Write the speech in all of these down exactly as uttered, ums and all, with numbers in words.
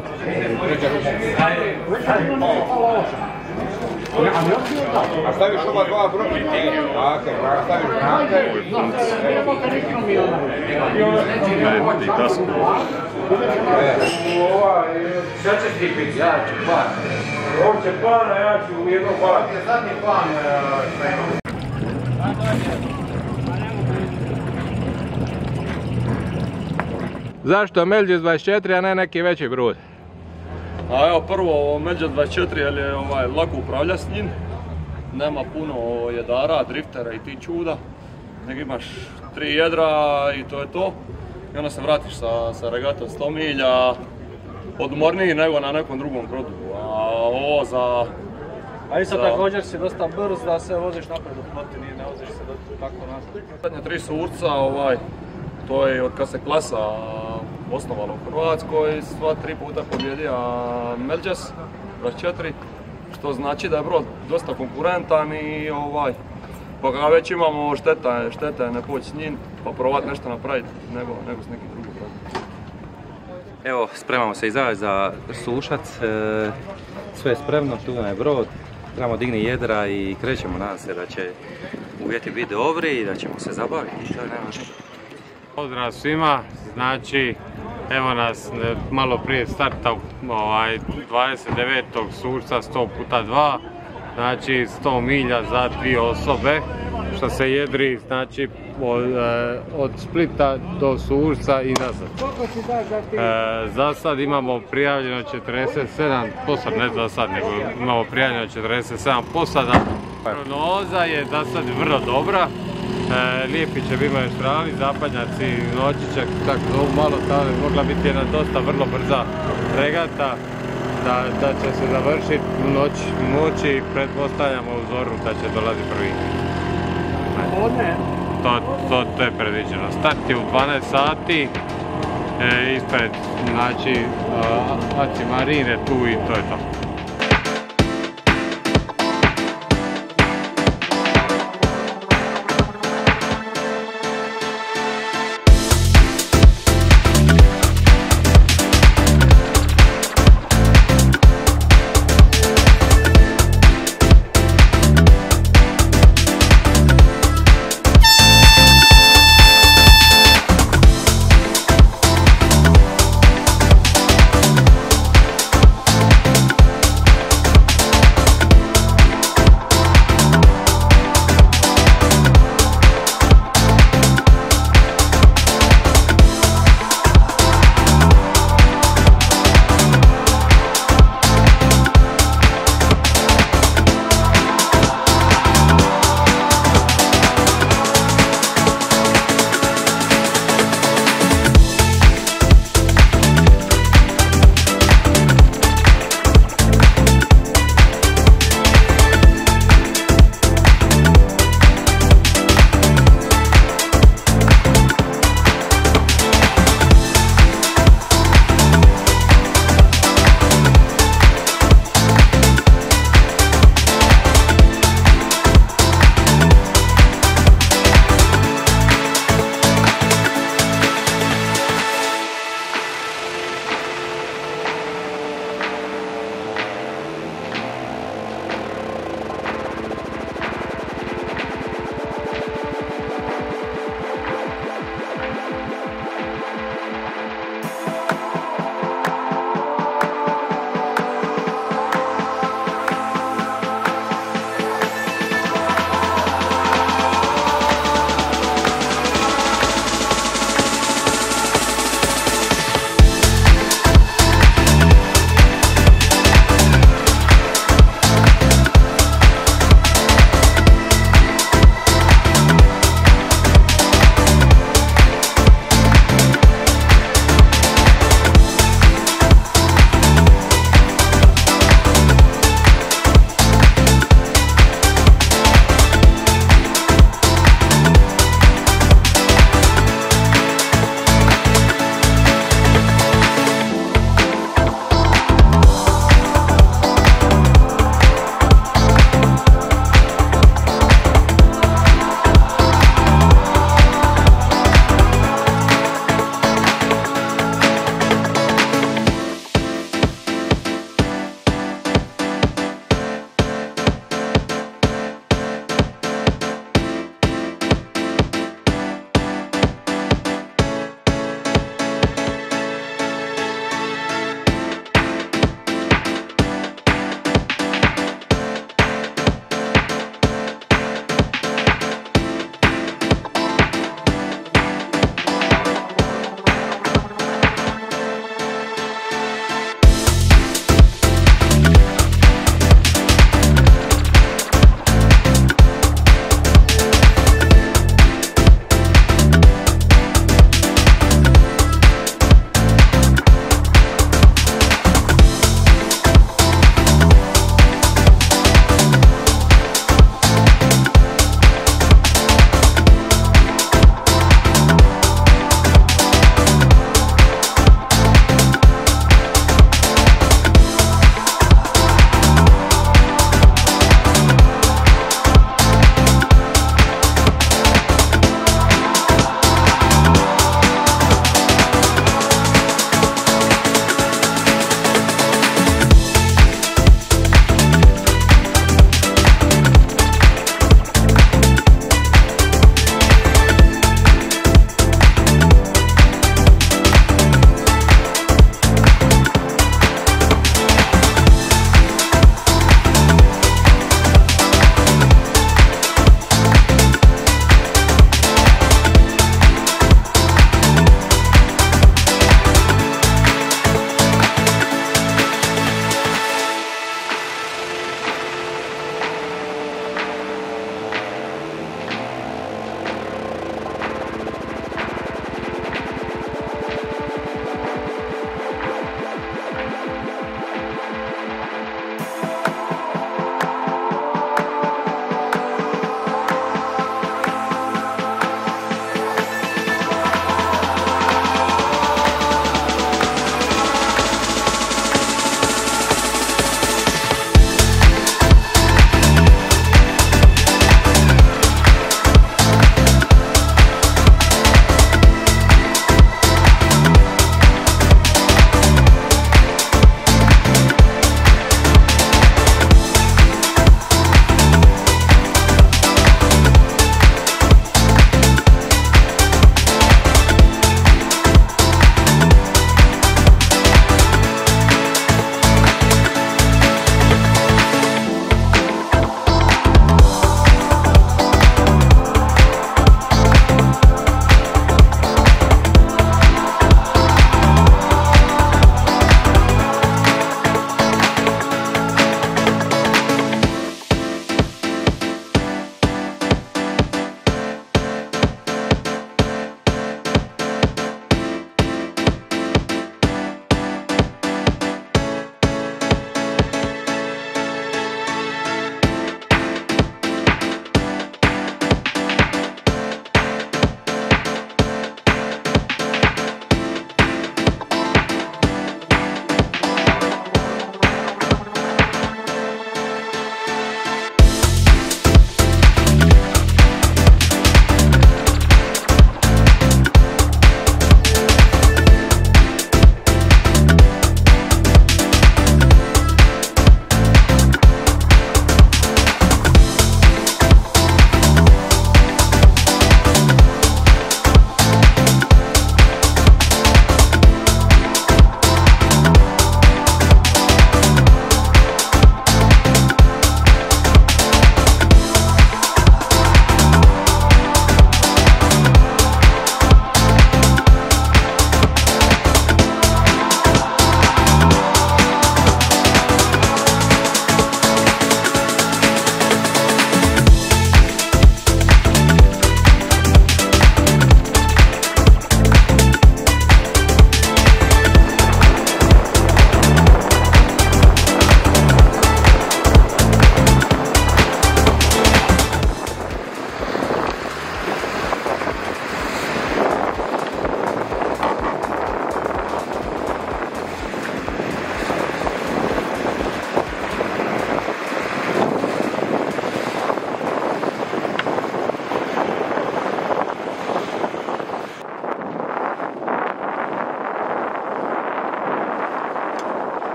A staviš ova dva broj? Tako, a staviš broj? Ti tasku. Šta ćeš ti piti? Ja ću pan. On će pana, ja ću jedno pan. Zadnji pan šta imam. Zašto Meldžis dvadeset četiri, a ne neki veći brod? A evo prvo Meldžis dvadeset četiri jer je ovaj, lako upravlja s njim. Nema puno jedara, driftera i ti čuda. Nego imaš tri jedra i to je to. I onda se vratiš sa, sa regatom sto milja odmorniji nego na nekom drugom brodu. A ovo za... A isto za... također si dosta brz da se voziš napred u floti, ne voziš se do, tako nastaviti. Zadnje tri surca, ovaj, to je od kad se klasa osnovala u Hrvatskoj, sva tri puta pobjedio Meldžis dvadeset četiri, što znači da je brod dosta konkurentan i ovaj, pa ga već imamo šteta je, šteta je ne poći s njim, pa probati nešto napraviti nego, nego s nekim drugim brodom. Evo, spremamo se izaći za sušac, e, sve je spremno, tu je brod, trebamo digni jedra i krećemo, nadam se da će uvjeti biti dobri i da ćemo se zabaviti i to je najvažnije. Pozdrav svima, znači evo nas malo prije starta ovaj, dvadeset devetog sušca sto puta dva, znači sto milja za dvije osobe, što se jedri znači od, od Splita do Sušca i nazad. E, za sad imamo prijavljeno četrdeset sedam posada, ne za sad, nego imamo prijavljeno četrdeset sedam posada. Prognoza je za sad vrlo dobra. E, lijepi će biti strani, zapadnjaci, noći će tako malo tamo, mogla biti jedna dosta vrlo brza regata, da, da će se završiti u noć, noći, pretpostavljamo u zoru da će dolaziti prvi. To, to, to je predviđeno. Start je u dvanaest sati, e, ispred, znači, Aci Marine tu i to je to.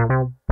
Wow.